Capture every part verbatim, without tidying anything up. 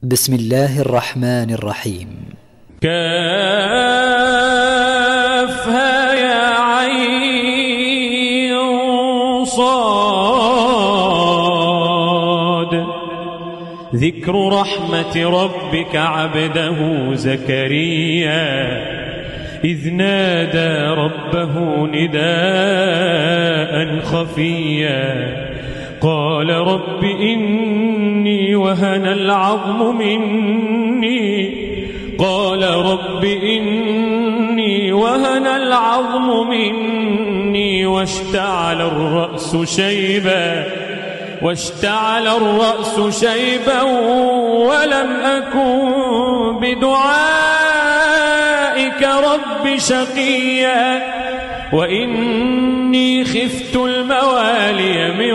بسم الله الرحمن الرحيم. كافها يا عين صاد. ذكر رحمة ربك عبده زكريا إذ نادى ربه نداء خفيا قال رب إني وهن العظم مني قال رب إني وهن العظم مني واشتعل الرأس شيبا واشتعل الرأس شيبا ولم أكن بدعائك رب شقيا وإني خفت الموالي من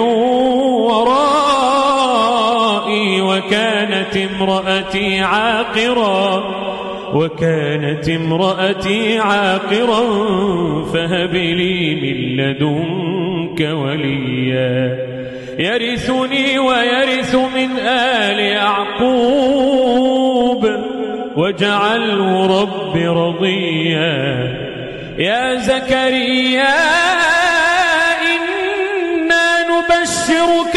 ورائي وكانت امرأتي عاقرا وكانت امرأتي عاقرا فهب لي من لدنك وليا يرثني ويرث من آل يعقوب واجعله رب رضيا. يا زكريا إنا نبشرك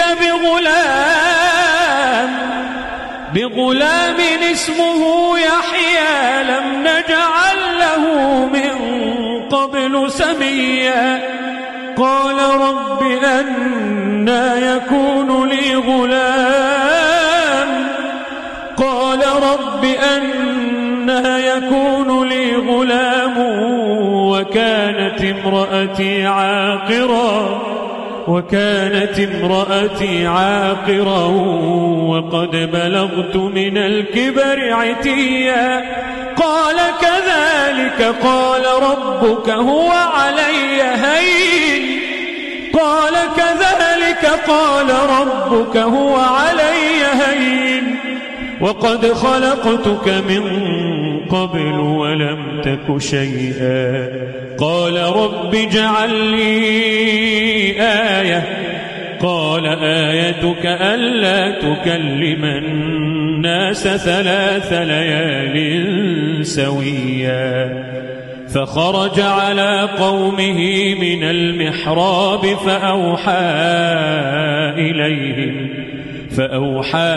بغلام بغلام اسمه يحيى لم نجعل له من قبل سميا قال رب أنى يكون لي غلام قال رب أنى يكون لي غلام وكانت امرأتي عاقرا وكانت امرأتي عاقرا وقد بلغت من الكبر عتيا قال كذلك قال ربك هو علي هين قال كذلك قال ربك هو علي هين وقد خلقتك من قبل ولم تك شيئا قال رب اجعل لي آية قال آيتك ألا تكلم الناس ثلاث ليال سويا فخرج على قومه من المحراب فأوحى إليهم فأوحى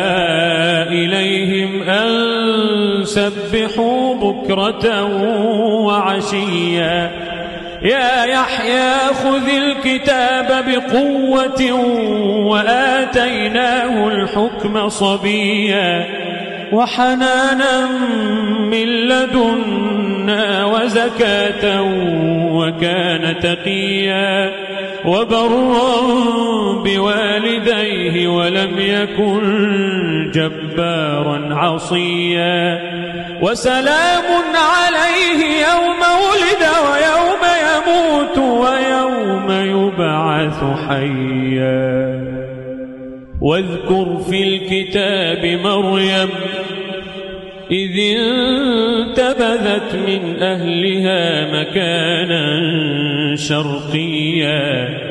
إليهم أن سبحوا بكرة وعشيا يا يحيى خذ الكتاب بقوة وآتيناه الحكم صبيا وحنانا من لدنا وزكاة وكان تقيا وبرا بوالديه ولم يكن جبارا عصيا وسلام عليه يوم ولد ويوم يموت ويوم يبعث حيا واذكر في الكتاب مريم إذ انتبذت من أهلها مكانا شرقيا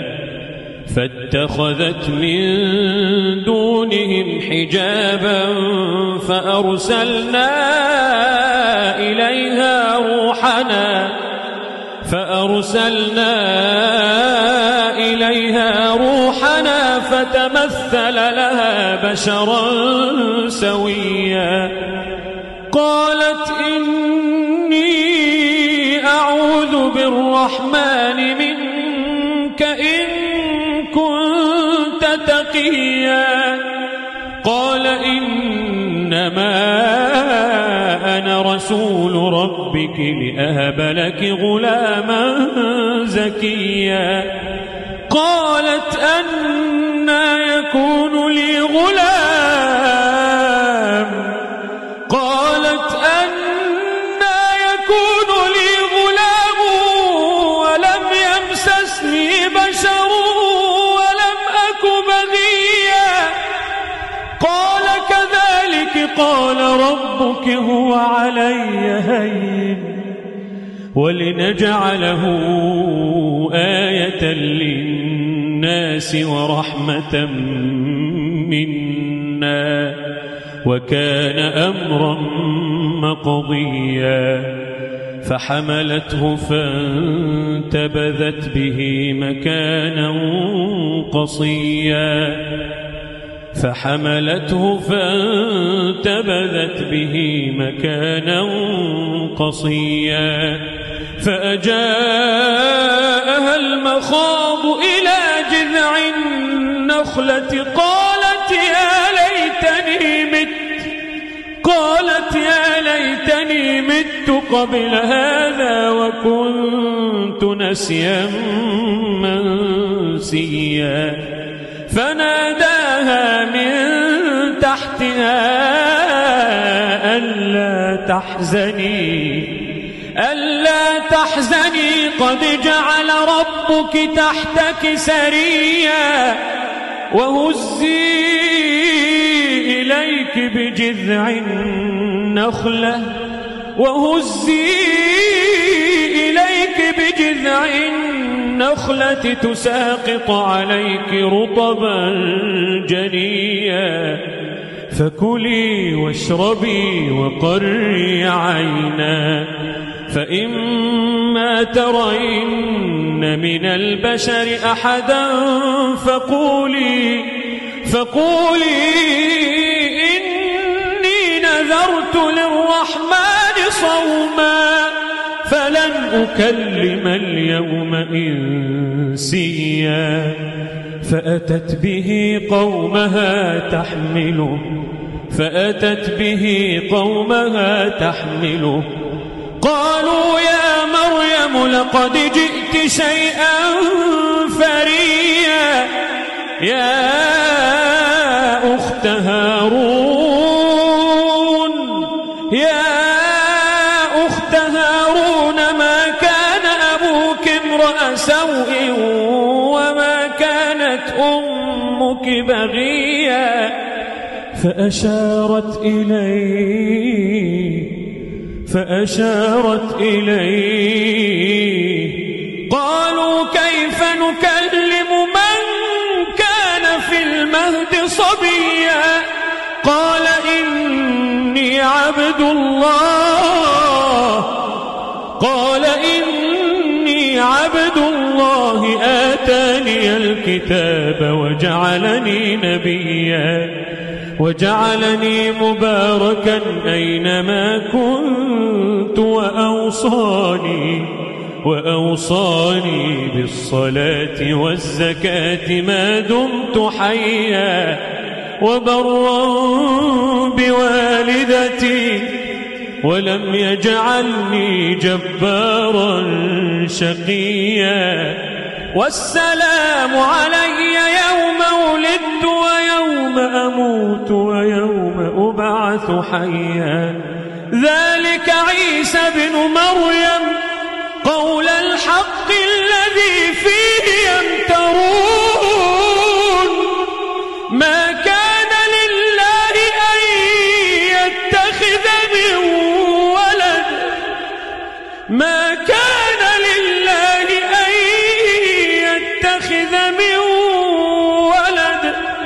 فاتخذت من دونهم حجابا فأرسلنا إليها روحنا فأرسلنا إليها روحنا فتمثل لها بشرا سويا قالت إني أعوذ بالرحمن منك إن كنت تقيا قال إنما أنا رسول ربك لأهب لك غلاما زكيا قالت أنى يكون لي غلام قالت أنى يكون لي غلام ولم يمسسني بشر ولم أك بغيا قال كذلك قال ربك هو علي هين ولنجعله آية للناس ورحمة منا وكان أمرا مقضيا فحملته فانتبذت به مكانا قصيا فحملته فانتبذت به مكانا قصيا فأجاءها المخاض إلى جذع النخلة قالت يا ليتني مت قالت يا ليتني مت قبل هذا وكنت نسيا منسيا فناداها من تحتها ألا تحزني ألا تحزني قد جعل ربك تحتك سريا وهزي إليك بجذع النخلة وهزي إليك بجذع النخلة تساقط عليك رطبا جنيا فكلي واشربي وقري عينا فإما ترين من البشر أحدا فقولي فقولي إني نذرت للرحمن صوما فلن أكلم اليوم إنسيا فأتت به قومها تحمله فأتت به قومها تحمله قالوا يا مريم لقد جئت شيئا فريا يا أخت هارون يا أخت هارون ما كان أبوك امرأ سوء وما كانت أمك بغيا فأشارت إليه فأشارت إليه قالوا كيف نكلم من كان في المهد صبيا قال إني عبد الله قال إني عبد الله آتاني الكتاب وجعلني نبيا وجعلني مباركا أينما كنت وأوصاني وأوصاني بالصلاة والزكاة ما دمت حيا وبرا بوالدتي ولم يجعلني جبارا شقيا والسلام علي يوم ولدت ويوم أموت ويوم أبعث حيا ذلك عيسى بن مريم قول الحق الذي فيه يمترون ما كان لله أن يتخذ من ولد ما كان لله أن يتخذ من ولد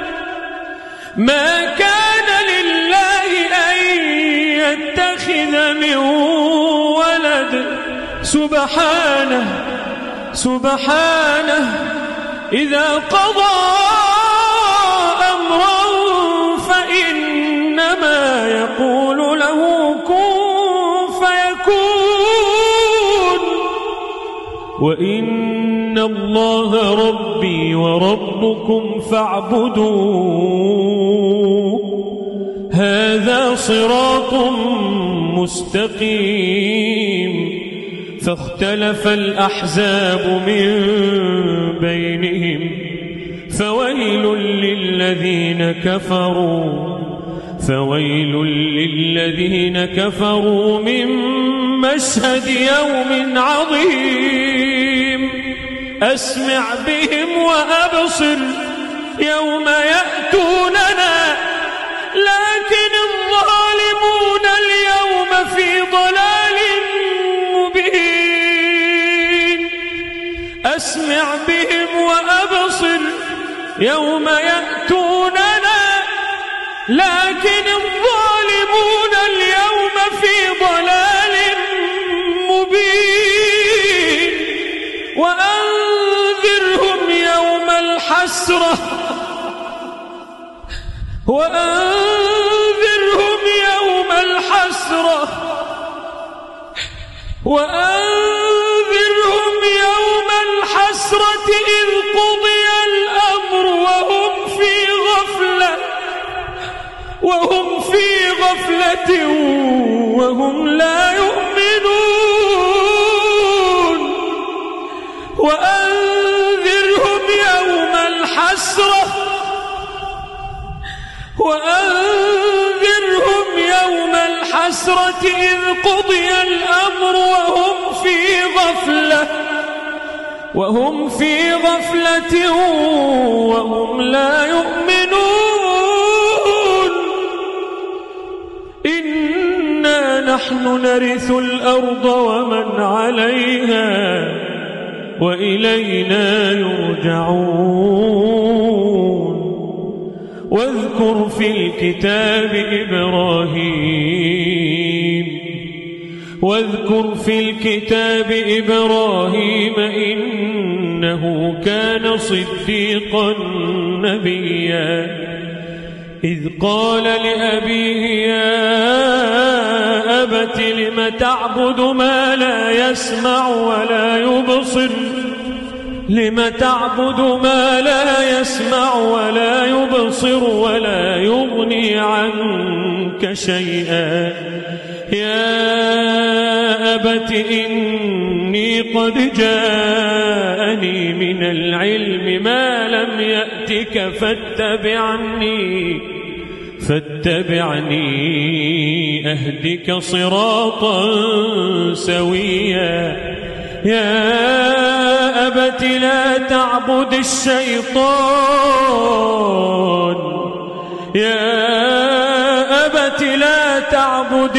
ما كان لله أن يتخذ من ولد سبحانه سبحانه إذا قضى أمرا فإنما يقول له كن فيكون وإن الله ربي وربكم فاعبدوه هذا صراط مستقيم فاختلف الأحزاب من بينهم فويل للذين كفروا فويل للذين كفروا من مشهد يوم عظيم أسمع بهم وأبصر يوم يأتوننا لكن الظالمون اليوم في ضلال مبين أسمع بهم وأبصر يوم يأتوننا لكن الظالمون اليوم في ضلال مبين وأنذرهم يوم الحسرة وأنذرهم يوم الحسرة وأنذرهم يوم الحسرة إذ قضي الأمر وهم في غفلة وهم في غفلة وهم لا يؤمنون وأنذرهم يوم الحسرة وأنذرهم يوم الحسرة إذ قضي الأمر وهم في غفلة وهم في غفلة وهم لا يؤمنون إنا نحن نرث الأرض ومن عليها وإلينا يرجعون واذكر في الكتاب إبراهيم واذكر في الكتاب إبراهيم إنه كان صديقا نبيا إذ قال لأبيه يا أبت لم تعبد ما لا يسمع ولا يبصر لم تعبد ما لا يسمع ولا يبصر ولا يغني عنك شيئا يا أبت إني قد جاءني من العلم ما لم يأتك فاتبعني فاتبعني أهدك صراطا سويا يا أبت لا تعبد الشيطان يا أبت لا تعبد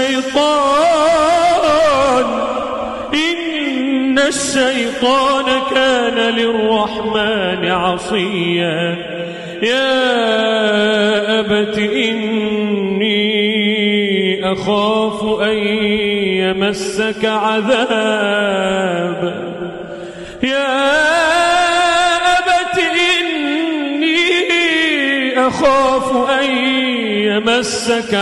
الشيطان إن الشيطان كان للرحمن عصيا يا أبت إني أخاف أن يمسك عذاب يا أبت إني أخاف أن يمسك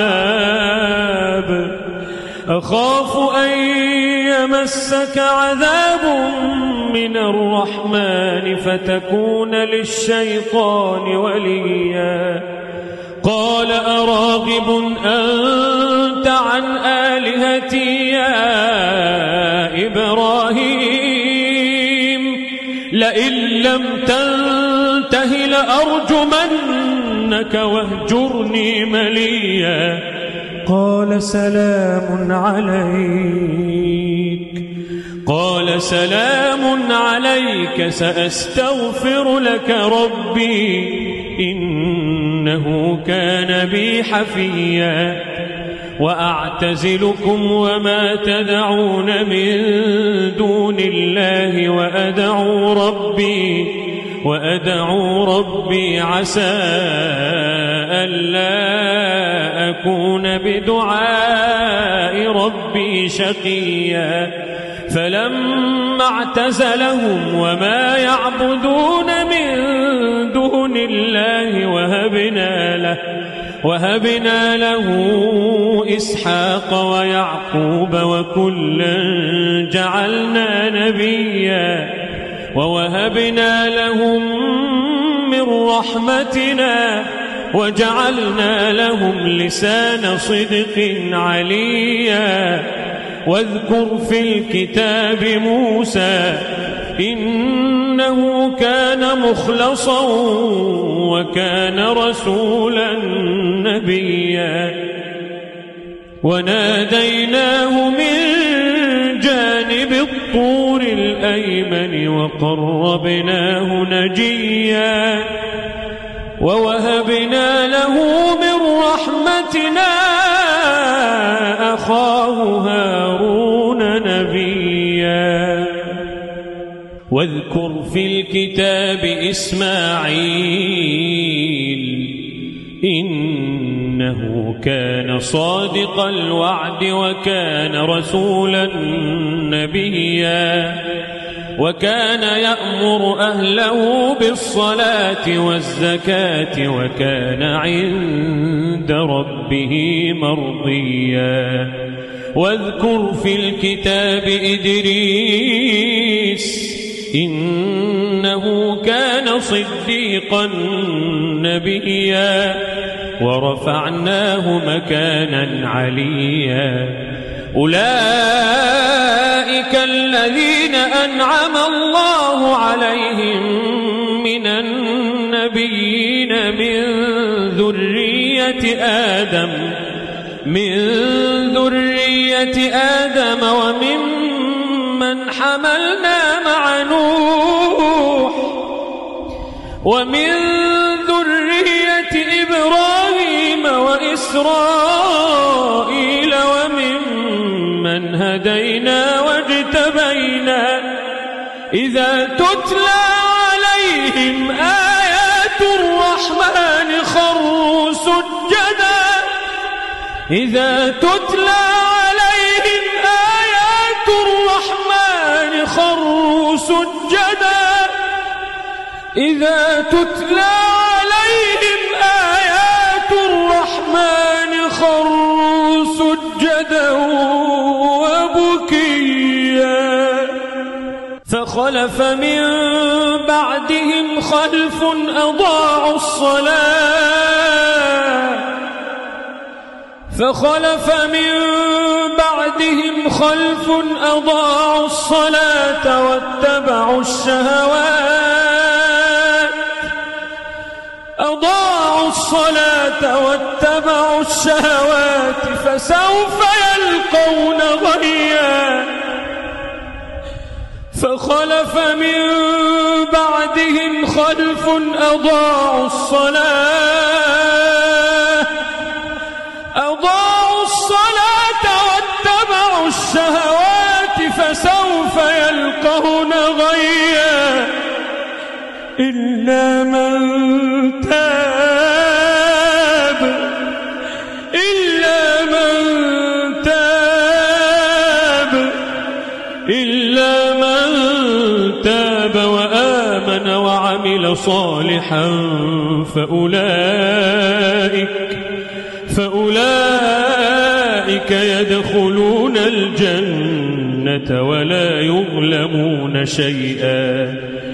عذاب أخاف أن يمسك عذاب من الرحمن فتكون للشيطان وليا قال أراغب أنت عن آلهتي يا إبراهيم لئن لم تنته لأرجمنك واهجرني مليا قال سلام عليك قال سلام عليك سأستغفر لك ربي إنه كان بي حفيا وأعتزلكم وما تدعون من دون الله وأدعو ربي وأدعو ربي عسى ألا أكون بدعاء ربي شقيا فلما اعتزلهم وما يعبدون من دون الله وهبنا له وهبنا له إسحاق ويعقوب وكلا جعلنا نبيا ووهبنا لهم من رحمتنا وجعلنا لهم لسان صدق عليا واذكر في الكتاب موسى إنه كان مخلصا وكان رسولا نبيا وناديناه من جانب الطور الأيمن وقربناه نجيا ووهبنا له من رحمتنا أخاه هارون نبيا واذكر في الكتاب إسماعيل إنه كان صادق الوعد وكان رسولا نبيا وكان يأمر أهله بالصلاة والزكاة وكان عند ربه مرضيا واذكر في الكتاب إدريس إنه كان صديقا نبيا ورفعناه مكانا عليا أولئك الذين أنعم الله عليهم من النبيين من ذرية آدم من ذرية آدم وممن حملنا مع نوح ومن ذرية إبراهيم وإسرائيل وممن هدينا واجتبينا إذا تتلى عليهم آيات الرحمن خروا سجدا إذا تتلى عليهم آيات الرحمن خروا سجدا إذا تتلى عليهم آيات الرحمن خروا سجدا وبكيا فخلف من بعدهم خلف أضاعوا الصلاة فخلف من بعدهم خلف أضاعوا الصلاة واتبعوا الشهوات أضاعوا الصلاة واتبعوا الشهوات فسوف يلقون غيا فخلف من بعدهم خلف أضاعوا الصلاة أضاعوا الصلاة واتبعوا الشهوات فسوف يلقون غيا إلا من تاب إلا من تاب إلا من تاب وآمن وعمل صالحا فأولئك فأولئك يدخلون الجنة ولا يظلمون شيئا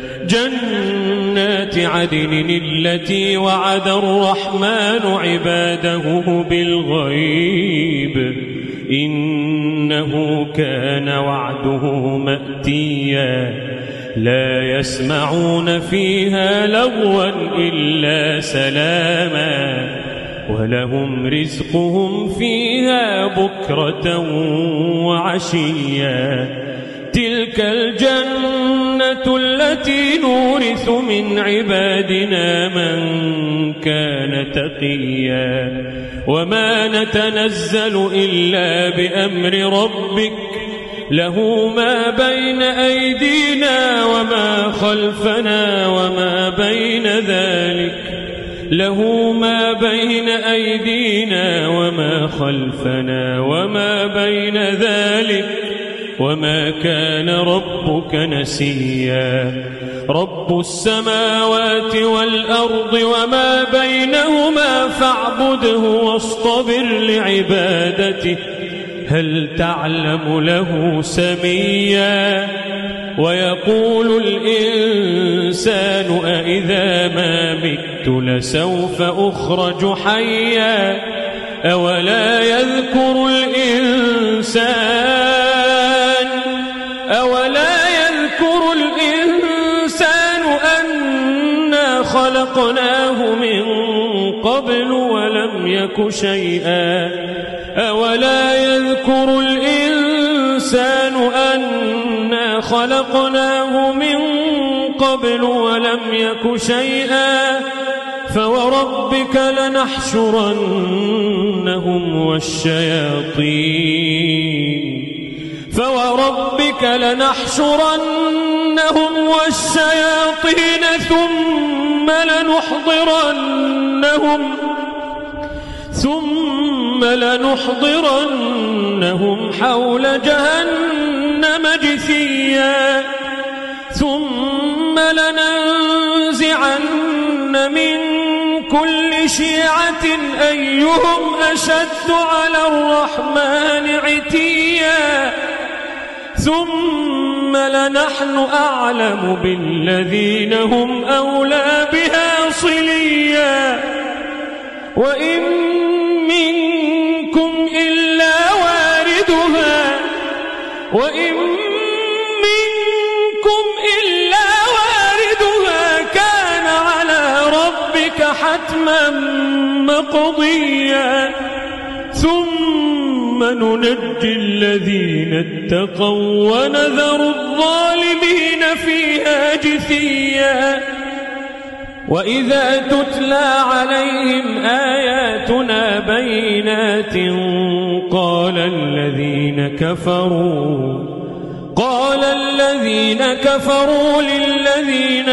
جنات عدن التي وعد الرحمن عباده بالغيب إنه كان وعده مأتيا لا يسمعون فيها لغوا إلا سلاما ولهم رزقهم فيها بكرة وعشيا تلك الجنة التي نورث من عبادنا من كان تقيا وما نتنزل إلا بأمر ربك له ما بين أيدينا وما خلفنا وما بين ذلك له ما بين أيدينا وما خلفنا وما بين ذلك وما كان ربك نسيا رب السماوات والأرض وما بينهما فاعبده واصطبر لعبادته هل تعلم له سميا ويقول الإنسان أإذا ما مت لسوف أخرج حيا أولا يذكر الإنسان أولا يذكر الإنسان أنا خلقناه من قبل ولم يك شيئا أولا يذكر الإنسان أنا خلقناه من قبل ولم يك شيئا فوربك لنحشرنهم والشياطين فوربك لنحشرنهم والشياطين ثم لنحضرنهم ثم لنحضرنهم حول جهنم جثيا ثم لننزعن من كل شيعة أيهم أشد على الرحمن عتيا ثم لنحن أعلم بالذين هم أولى بها صليا وإن منكم إلا واردها وإن منكم إلا واردها كان على ربك حتما مقضيا ثم ننجي الذين اتقوا ونذر الظالمين فيها جثيا وإذا تتلى عليهم آياتنا بينات قال الذين كفروا قال الذين كفروا للذين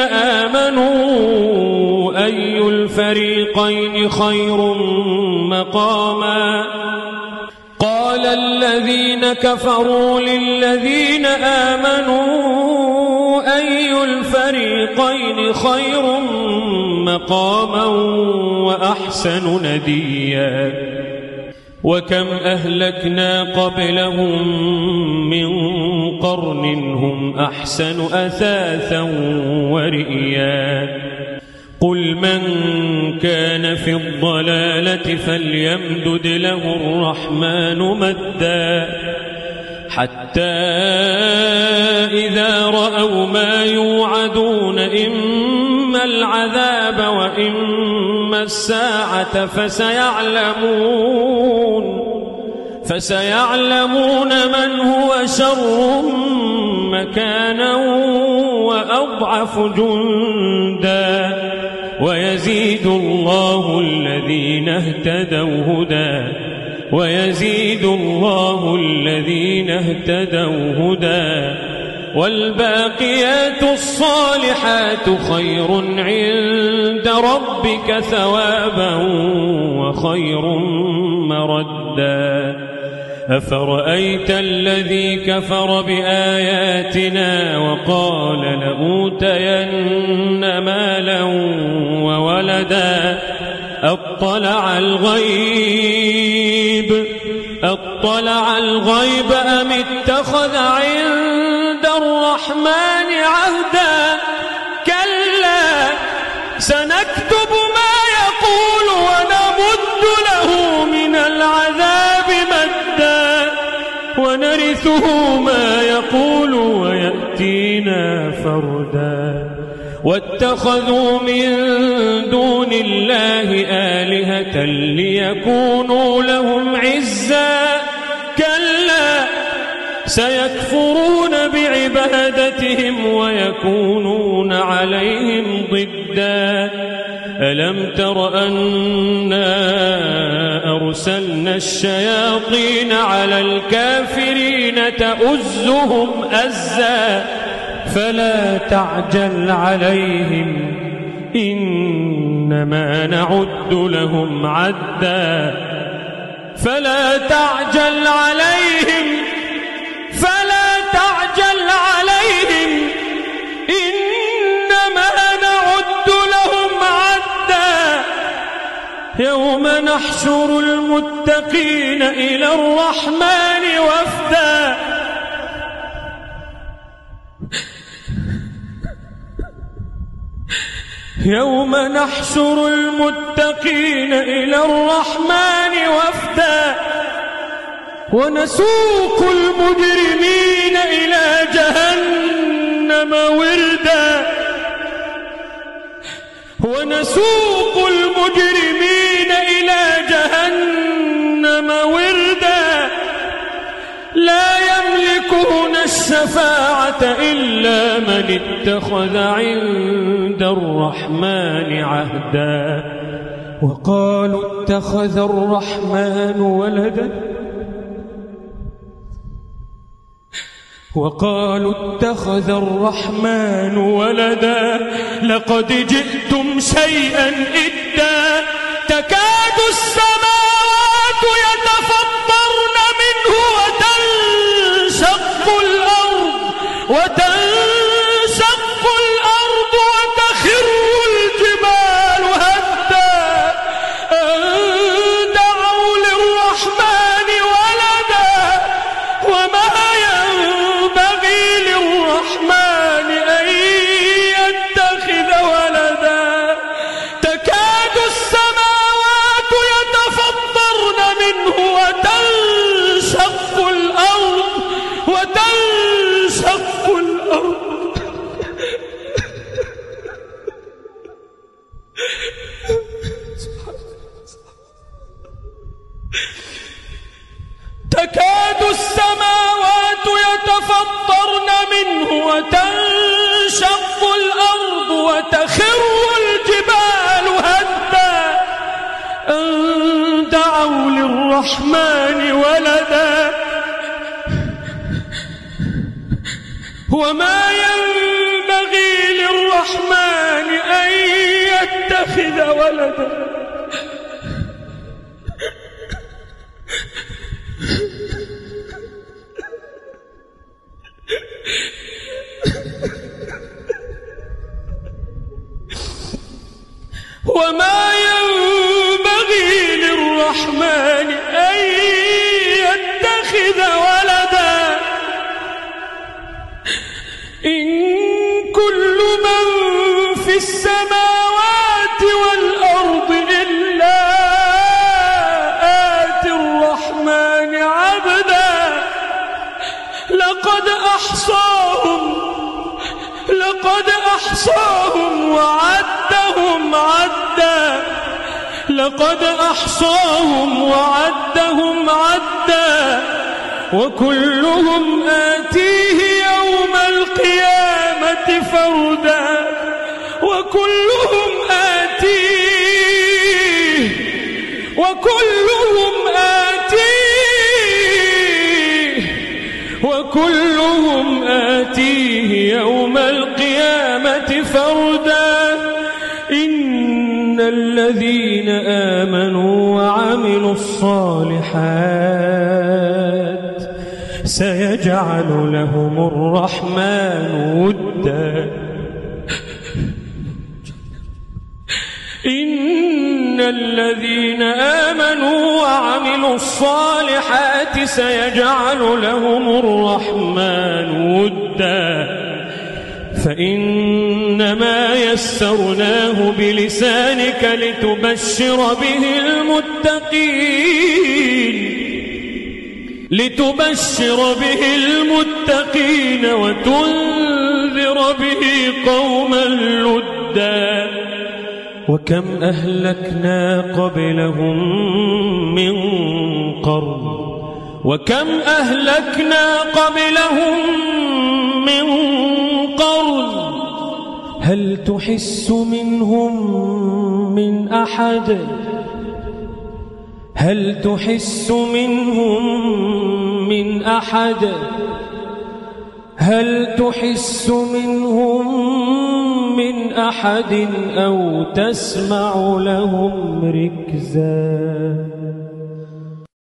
آمنوا أي الفريقين خير مقاما قال الذين كفروا للذين آمنوا أي الفريقين خير مقاما وأحسن نديا وكم أهلكنا قبلهم من قرن هم أحسن أثاثا ورئيا قل من كان في الضلالة فليمدد له الرحمن مدا حتى إذا رأوا ما يوعدون إما العذاب وإما الساعة فسيعلمون فسيعلمون من هو شر مكانا وأضعف جندا ويزيد الله الذين اهتدوا هدى ويزيد الله الذين اهتدوا هدى والباقيات الصالحات خير عند ربك ثوابا وخير مردا أفرأيت الذي كفر بآياتنا وقال لأوتين مالا وولدا أطلع الغيب أطلع الغيب أم اتخذ عند الرحمن عهدا كلا سنكتب ما يقول ونمد له من العذاب مدا ونرثه ما يقول ويأتينا فردا واتخذوا من دون الله آلهة ليكونوا لهم عزا كلا سيكفرون بعبادتهم ويكونون عليهم ضدا ألم تر أنا أرسلنا الشياطين على الكافرين تؤزهم أزا فلا تعجل عليهم إنما نعد لهم عدا فلا تعجل عليهم فلا تعجل عليهم إنما نعد لهم عدا يوم نحشر المتقين إلى الرحمن وفدا يوم نحشر المتقين إلى الرحمن وفدا ونسوق المجرمين إلى جهنم وردا ونسوق المجرمين إلى جهنم وردا لا يملكون الشفاعة إلا من اتخذ عند الرحمن عهدا وقالوا اتخذ الرحمن ولدا وقالوا اتخذ الرحمن ولدا لقد جئتم شيئا إدا تكاد السماوات للرحمن ولدا وما ينبغي للرحمن أن يتخذ ولدا. وما ينبغي للرحمن أن يتخذ ولدا إن كل من في السماوات والأرض إلا آتي الرحمن عبدا لقد أحصاهم لقد أحصاهم وعدهم عدا لقد أحصاهم وعدهم عدا وكلهم آتيه يوم القيامة فردا وكلهم آتيه وكلهم آتيه وكلهم آتيه يوم القيامة فردا إن الذين آمنوا وعملوا الصالحات سيجعل لهم الرحمن ودا إن الذين آمنوا وعملوا الصالحات سيجعل لهم الرحمن ودا فإنما يسرناه بلسانك لتبشر به المتقين لتبشر به المتقين وتنذر به قوما لدا وكم أهلكنا قبلهم من قرن وكم أهلكنا قبلهم من قرن هل تحس منهم من أحد هل تحس منهم من أحد هل تحس منهم من أحد أو تسمع لهم ركزا